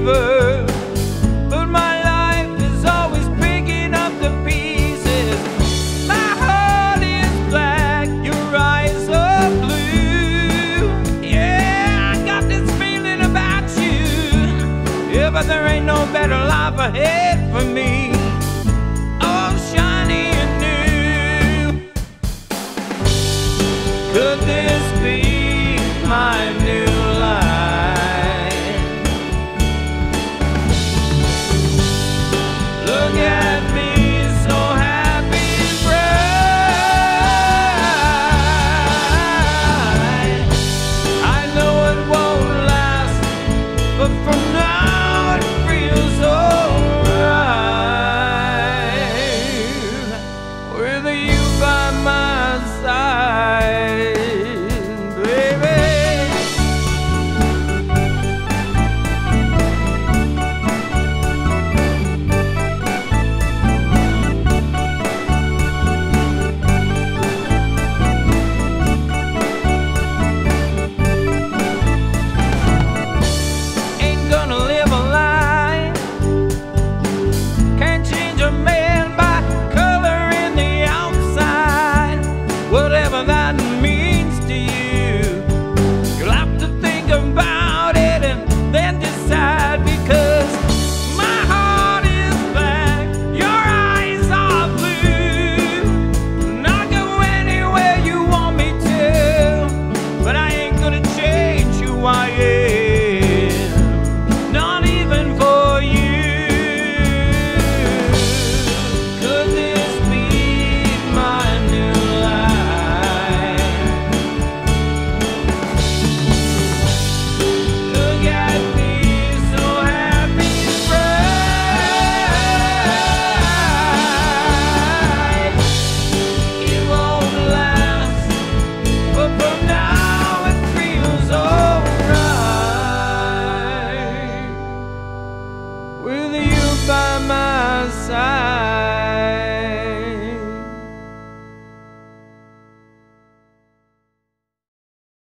believer, but my life is always picking up the pieces. My heart is black, your eyes are blue. Yeah, I got this feeling about you. Yeah, but there ain't no better life ahead for me. Oh, shiny and new. Could this be my new life? Look at me, so happy and bright. I know it won't last, but for now it feels alright with you by my side. Whatever that means to you, you'll have to think about it and then decide, because my heart is black, your eyes are blue, and I'll go anywhere you want me to, but I ain't gonna change who I am, not even for you. Could this be my new life? With you by my side.